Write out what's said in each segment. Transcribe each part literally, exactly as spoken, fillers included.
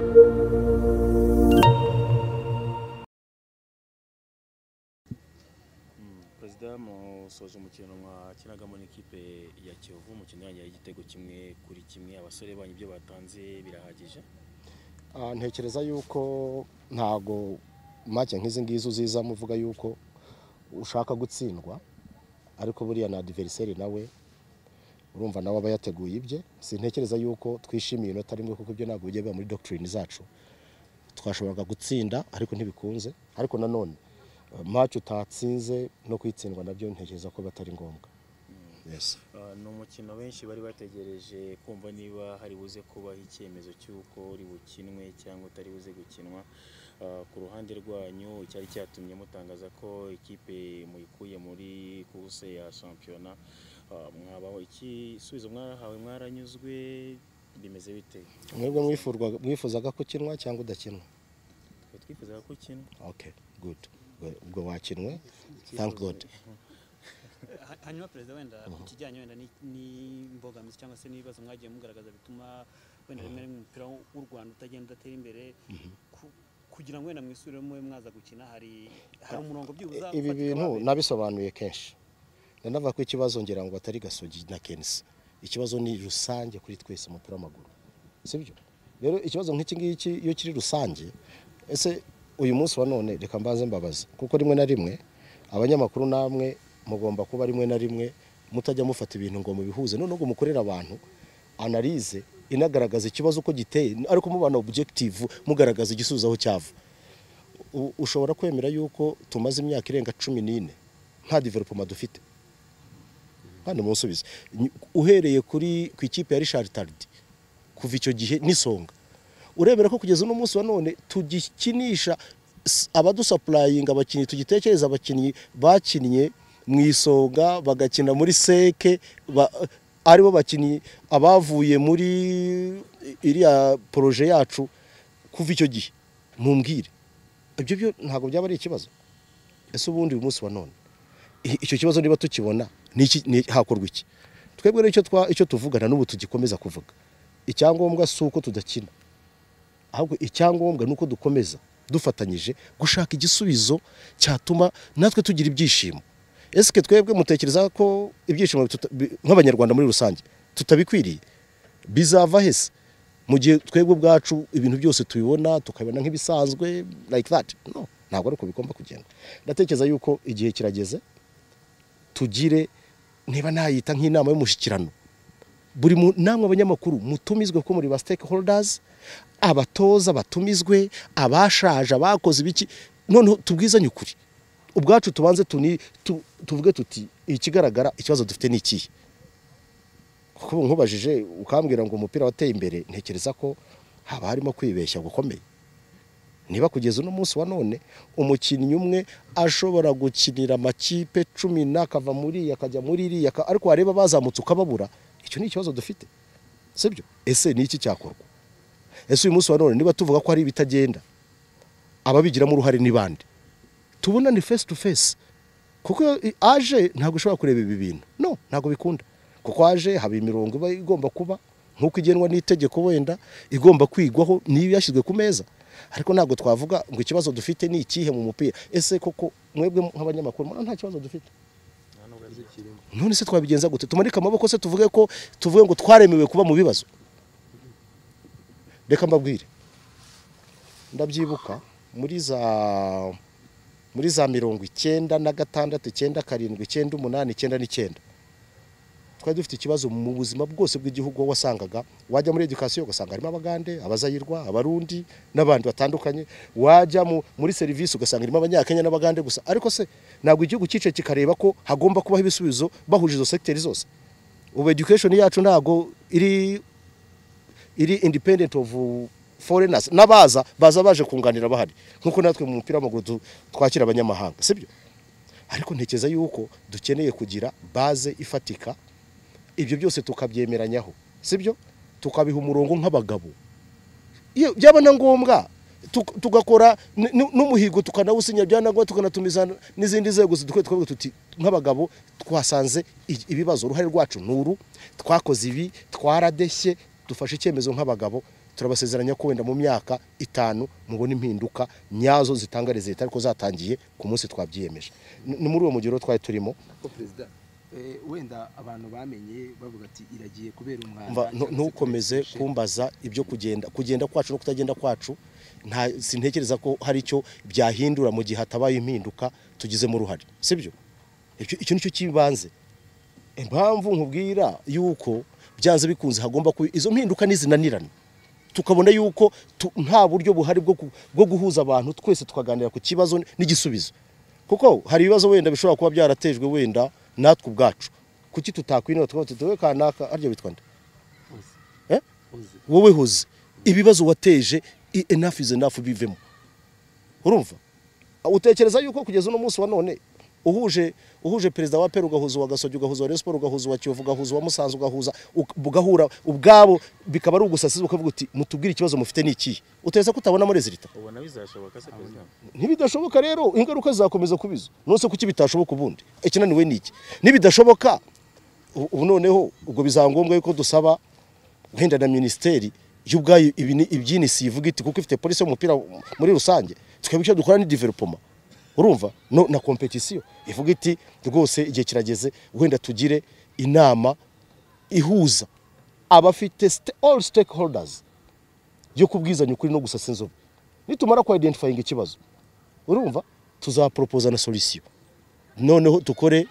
Perezida musoje umukino mwakinagamo n'ikipe ya Kiyovu umukino yanyu y'igitego kimwe kuri kimwe abasore banyu ibyo batanze birahagije. Ah ntekereza yuko ntago make nk'izi ngizo uziza muvuga yuko ushaka gutsindwa ariko buriya na adversaire nawe urumva nawe aba yateguye ibye. Sintekereza yuko twishimiye inota rimwe kuko ibyo ntabwo bijye biba muri doctrine zacu. Twashoboraga gutsinda ariko ntibikunze, ariko nanone match utatsinze no kwitsindwa nabyo ntekereza ko batari ngombwa. Yes. Uh, no mukino benshi bari bategereje kumva niba hari buze kuba icyemezo cy'uko uri bukinwe cyangwa utari buze gukinwa. Uh, ku ruhande rwanyu cyari cyatumye mutangaza ko ikipe muyikuye muri course ya Shampiyona. Uh, mwabaho iki subizo mwarahawe mwaranyuzwe bimeze bite? Mwebwe mwifurwa mwifuzaga ko kinwa cyangwa udakinwa? Twifuzaga ko kinwa. Okay, good. Ubwo wakinwe. Thank God. Hanyuma perezida wenda ikijyanye wenda n'imbogamizi cyangwa se n'ibibazo mwagiye mugaragaza bituma wenda rimwe rimwe umupira w'u Rwanda utagenda atera imbere kugira ngo wenda mwisubiremo mwaza gukina hari hari umurongo byubuza. Ibi bintu nabisobanuye kenshi. Ndanavuga ko ikibazo ngira ngo atari Gasogi na K N C. Ikibazo ni rusange kuri twese umupira w'amaguru. Sibyo? Rero ikibazo nk'iki ngiki iyo kiri rusange ese uyu munsi wa none reka mbanze mbabaza kuko rimwe na rimwe abanyamakuru namwe mugomba kuba rimwe na rimwe mutajya mufata ibintu ngo mubihuze none ngo mukorera abantu analyse inagaragaza ikibazo uko giteye ariko mubana objective mugaragaza igisubizo aho cyava. Ushobora kwemera yuko tumaze imyaka irenga cumi n'ine nta development dufite kandi musubize uhereye kuri ku ikipe ya Richard Tardy kuva icyo gihe nisonga urebera ko kugeza no munsi wa none tugikinisha abadusupplying abakinyi tugitekereza abakinyi bakinnye mwisonga bagakina muri seke ari bo bakinyi abavuye muri iriya projet yacu kuva icyo gihe mumbwire ibyo byo ntago byaba ari ikibazo. Ese ubundi uyu munsi wa none icyo kibazo niba tukibona ni hakorwa iki? Twebwe icyo twa icyo tuvugana n'ubu tugikomeza kuvuga icyangombwa suko tudakina ahubwo icyangombwa nuko dukomeza dufatanyije gushaka igisubizo cyatuma natwe tugira ibyishimo. Eske twebwe mutekereza ko ibyishimo nk'abanyarwanda muri rusange tutabikwiriye bizava hese mu gihe twebwe bwacu ibintu byose tubibona tukabona nk'ibisanzwe like that? No, ntabwo ari uko bigomba kugenda. Ndatekereza yuko igihe kirageze tugire niba nayita nk'inama y'umushikirano buri namwe abanyamakuru mutumizwe ko muri ba stakeholders abatoza batumizwe abashaje abakoze ibiki none tubwizanye ukuri ubwacu tubanze tuni tu, tuvuge tuti ikigaragara ikibazo dufite ni iki kuko nkubajije ukambwira ngo umupira wateye imbere ntekereza ko haba harimo kwibeshya gukomeye. Niba kugeza no munsi wa none umukinnyi umwe ashobora gukinira amakipe cumi nakava muri yakajya muri iri ariko wareba bazamutse ukababura icyo ni ikibazo dufite sibyo? Ese ni iki cyakorwa? Ese uyu munsi wa none niba tuvuga ko ari bitagenda ababigiramo uruhare ni bande? Tubona ni face to face kuko aje ntabwo ushobora kureba ibi bintu no ntabwo bikunda kuko aje haba imirongo iba igomba kuba nkuko igenwa n'itegeko wenda igomba kwigwaho niyo yashyizwe ku meza ariko ntabwo twavuga ngo ikibazo dufite ni ikihe mu mupira. Ese koko mwebwe nk'abanyamakuru nta kibazo dufite none se twabigenza gute? Tumarika amaboko se tuvuge ko tuvuge ngo twaremewe kuba mu bibazo? Reka mbabwire ndabyibuka muri za muri za mirongo icyenda na gatandatu icyenda karindwi icyenda umunani icyenda n'icyenda twari dufite ikibazo mu buzima bwose bw'igihugu wasangaga wajya muri education ugasanga harimo abagande abazayirwa abarundi n'abandi batandukanye wajya muri service ugasanga harimo abanyakenya n'abagande gusa ariko se ntabwo igihugu cyice kikareba ko hagomba kubaho ibisubizo bahuje izo sectors zose. Ubu education yacu ntago iri iri independent of foreigners nabaza baza baje kunganira bahari nkuko natwe mu mupira w'amaguru twakira abanyamahanga sibyo? Ariko ntekeza yuko dukeneye kugira base ifatika ibyo byose tukabyemeranyaho sibyo? Tukabiha umurongo nk'abagabo iyo byaba na ngombwa tugakora n'umuhigo tukanawusinya byanagwa tukanatumiza n'izindi nzego zidukwe twebwe tuti nk'abagabo twasanze ibibazo uruhare rwacu nuru twakoze ibi twaradeshye dufashe icyemezo nk'abagabo turabasezeranya ko wenda mu myaka itanu mubona impinduka nyazo zitanga leta ariko zatangiye ku munsi twabyiyemeje. Ni muri uwo mugiro twari turimo ko president wenda abantu bamenye bavuga ati iragiye kubera umwanda. Ntukomeze kumbaza ibyo kugenda kugenda kwacu no kutagenda kwacu, nta sintekereza ko hari icyo byahindura mu gihe hatabaye impinduka tugize mu ruhare, sibyo? Icyo nicyo kibanze. Impamvu nkubwira yuko byanze bikunze hagomba ku izo mpinduka nizinanirana, tukabona yuko nta buryo buhari bwo bwo guhuza abantu twese tukaganira ku kibazo n'igisubizo, kuko hari ibibazo wenda bishobora kuba byaratejwe wenda natwe ubwacu. Kuki tutakwinira twose tuwe kanaka aryo bitwa nde? Eh? Wowe hoze ibibazo wateje, enough is enough, bivemo. Urumva? Utekereza yuko kugeza uno munsi wa none uhuje uhuje perezida wa Peru ugahuza wa Gasogi ugahuza wa Respo ugahuza wa Kiyovu ugahuza wa Musanze ugahuza ugahura ubwabo bikaba ari ugusasiza ukavuga uti mutubwire ikibazo mufite niki? Uteza kutabona muri resulta? Ubona bizashoboka se president? Ntibidashoboka rero ingaruka zakomeza kubizo. Nonse kuki bitashoboka ubundi? Ikinaniwe niki? Nibidashoboka ubu noneho ubwo bizangombwa yuko dusaba wenda na ministeri y'ubwayo ibyini sivuga iti kuko ifite police y'umupira muri rusange twebwe dukora ni development. Urumva no na competition ivuga iti rwose igihe kirageze wenda tugire inama ihuza abafite all stakeholders yo kubwizanya ukuri no gusasa inzobe. Nitumara ku identifying ikibazo, urumva tuzapropose na solution, noneho tukore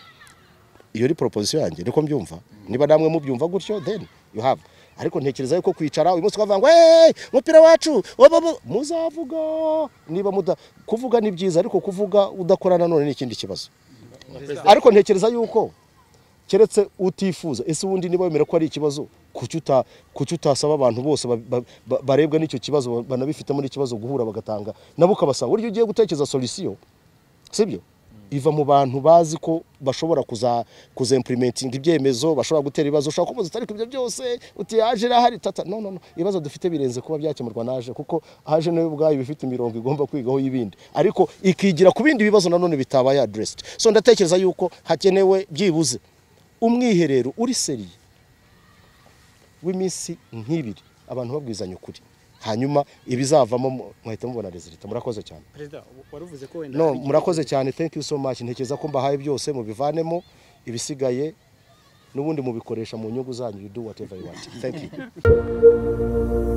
iyo ri proposition yanjye niko mbyumva. Niba namwe mubyumva gutyo then you have. Ariko ntekereza yuko kwicara uyu munsi twavanga hey mupira wacu muzavuga niba muda kuvuga ni byiza, ariko kuvuga udakorana none ni ikindi kibazo. Ariko ntekereza yuko keretse utifuza ese ubundi niba wemera ko ari ikibazo kucyuta kucyutasaba abantu bose barebwa n'icyo kibazo banabifite muri ikibazo guhura bagatanga nabo kabasaba uryo ugiye gutekereza solution, sibyo? Iva mu bantu bazi ko bashobora kuza kuza implementing ibyemezo, bashobora gutera ibibazo, ushaka kumuza atari kubyo byose uti yaje rahari tata. No no no, ibibazo dufite birenze kuba byakemurwa naje, kuko haje nayo ubwayo bifite imirongo igomba kwigaho y'ibindi, ariko ikigira ku bindi bibazo nanone bitaba ya addressed. So ndatekereza yuko hakenewe byibuze umwiherero uri seri w'imisi nk'ibiri abantu babwizanya ukuri, hanyuma ibizavamo mwahita mubona resulta. Murakoze cyane president, waruvuze ko wenda no murakoze cyane, thank you so much. Ntekereza ko mbahaye byose mu bivanemo, ibisigaye n'ubundi mubikoresha mu nyungu zanyu. You do whatever you want. Thank you.